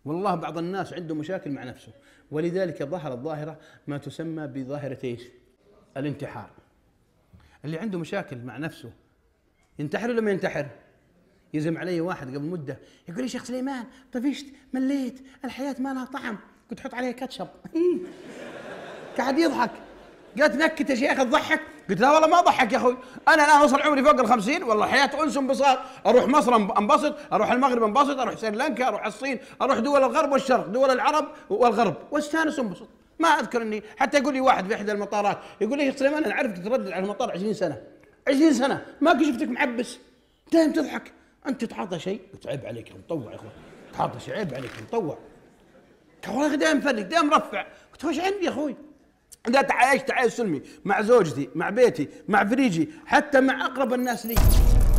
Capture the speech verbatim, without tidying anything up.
والله بعض الناس عنده مشاكل مع نفسه، ولذلك ظهرت ظاهرة ما تسمى بظاهرة ايش؟ الانتحار. اللي عنده مشاكل مع نفسه ينتحر ولا ما ينتحر؟ يزم علي واحد قبل مدة يقول لي شيخ سليمان طفشت مليت الحياة ما لها طعم، قلت حط عليها كاتشب. قاعد يضحك، قالت نكت يا شيخ تضحك؟ قلت لا والله ما ضحك يا اخوي، انا الان وصل عمري فوق الخمسين والله حياة انس انبساط، اروح مصر انبسط، اروح المغرب انبسط، اروح سريلانكا، اروح الصين، اروح دول الغرب والشرق، دول العرب والغرب واستانس انبسط. ما اذكر اني حتى يقول لي واحد في احدى المطارات يقول لي يا سليمان انا عرفتك تردد على المطار عشرين سنة، عشرين سنة ما كنت شفتك معبس دايم تضحك، انت تعاطى شيء؟ قلت عيب عليك يا مطوع يا اخوي، تعاطى شيء عيب عليك يا مطوع. قال والله دايم مفرق دايم مرفع، قلت وش عندي يا اخوي؟ إذا تعايشت تعايش سلمي مع زوجتي مع بيتي مع فريجي حتى مع أقرب الناس لي.